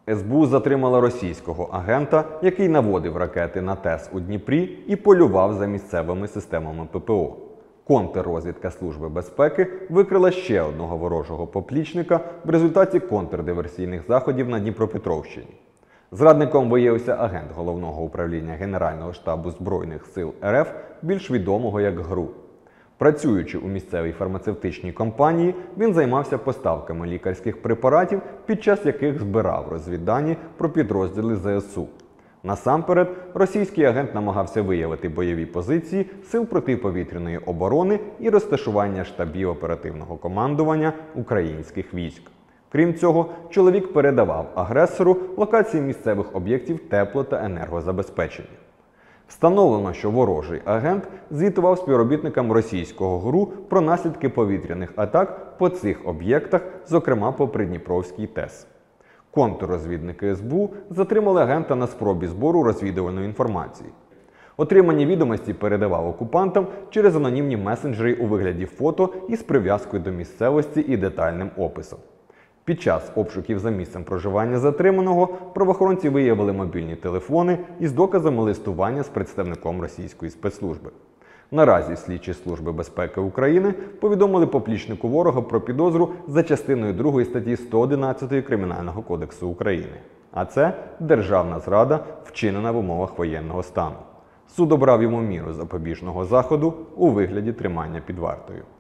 СБУ затримала російського агента, який наводив ракети на ТЕС у Дніпрі і полював за місцевими системами ППО. Контррозвідка Служби безпеки викрила ще одного ворожого поплічника в результаті контрдиверсійних заходів на Дніпропетровщині. Зрадником виявився агент Головного управління Генерального штабу Збройних сил РФ, більш відомого як ГРУ. Працюючи у місцевій фармацевтичній компанії, він займався поставками лікарських препаратів, під час яких збирав розвіддані про підрозділи ЗСУ. Насамперед, російський агент намагався виявити бойові позиції сил протиповітряної оборони і розташування штабів оперативного командування українських військ. Крім цього, чоловік передавав агресору локації місцевих об'єктів тепло- та енергозабезпечення. Встановлено, що ворожий агент звітував співробітникам російського ГРУ про наслідки повітряних атак по цих об'єктах, зокрема по Придніпровській ТЕС. Контррозвідники СБУ затримали агента на спробі збору розвідувальної інформації. Отримані відомості передавав окупантам через анонімні месенджери у вигляді фото із прив'язкою до місцевості і детальним описом. Під час обшуків за місцем проживання затриманого правоохоронці виявили мобільні телефони із доказами листування з представником російської спецслужби. Наразі слідчі Служби безпеки України повідомили поплічнику ворога про підозру за частиною 2 статті 111 Кримінального кодексу України. А це державна зрада, вчинена в умовах воєнного стану. Суд обрав йому міру запобіжного заходу у вигляді тримання під вартою.